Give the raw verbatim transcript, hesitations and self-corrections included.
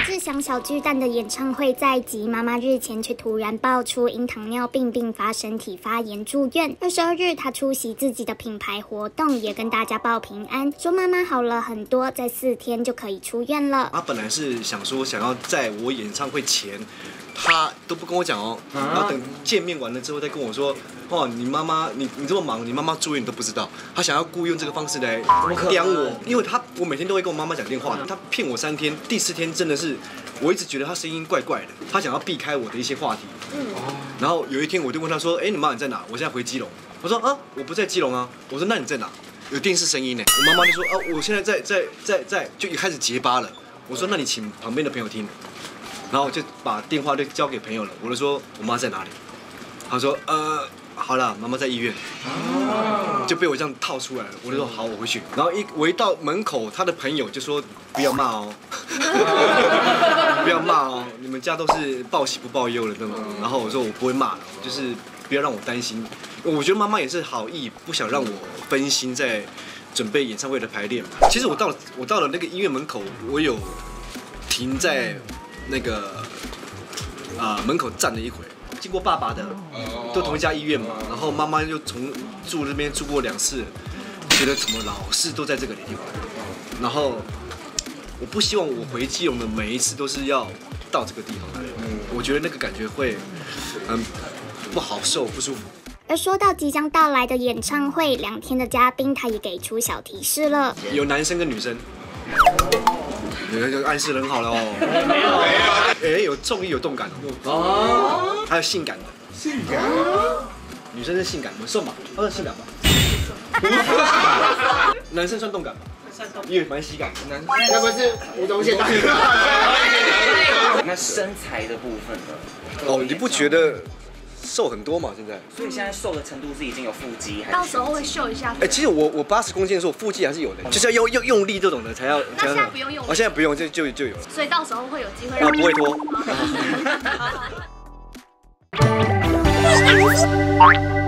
志祥小巨蛋的演唱会在即，妈妈日前却突然爆出因糖尿病并发身体发炎住院。二十二日，她出席自己的品牌活动，也跟大家报平安，说妈妈好了很多，在四天就可以出院了。 她本来是想说想要在我演唱会前，她都不跟我讲哦，然后等见面完了之后再跟我说，哦，你妈妈你你这么忙，你妈妈住院你都不知道，她想要故意用这个方式来刁我，因为她我每天都会跟我妈妈讲电话，她骗我三天，第四天真的是。我一直觉得他声音怪怪的，他想要避开我的一些话题。嗯，然后有一天我就问他说：“哎、欸，你妈你在哪？我现在回基隆。”我说：“啊，我不在基隆啊。”我说：“那你在哪？”有电视声音呢。我妈妈就说：“啊，我现在在在在在，就一开始结巴了。”我说：“那你请旁边的朋友听。”然后我就把电话就交给朋友了。我就说：“我妈在哪里？”他说：“呃。”好了，妈妈在医院，就被我这样套出来了。我就说好，我回去。然后一我一到门口，他的朋友就说不要骂哦，不要骂哦，你们家都是报喜不报忧了，对吗？然后我说我不会骂，就是不要让我担心。我觉得妈妈也是好意，不想让我分心在准备演唱会的排练。其实我到了我到了那个医院门口，我有停在那个啊、呃、门口站了一会。经过爸爸的，都同一家医院嘛，然后妈妈又从住那边住过两次，觉得怎么老是都在这个地方，然后我不希望我回基隆的每一次都是要到这个地方来，我觉得那个感觉会嗯不好受不舒服。 而说到即将到来的演唱会，两天的嘉宾他也给出小提示了， 有男生跟女生。你就暗示得很好了哦，没有没有，哎，有重力有动感哦，还有性感的，性感，女生是性感，我瘦嘛，哦，性感吧，男生算动感吧，因为蛮喜感的，男生那不是吴宗宪大哥？ 那身材的部分呢？ 哦，你不觉得？瘦很多嘛，现在。 所以现在瘦的程度是已经有腹肌，还是到时候会秀一下。 哎、欸，其实我我八十公斤的时候，腹肌还是有的，就是要用用用力这种的才要。 那现在不用用力。 哦，现在不用，就就就有了。 所以到时候会有机会让。 我不会脱。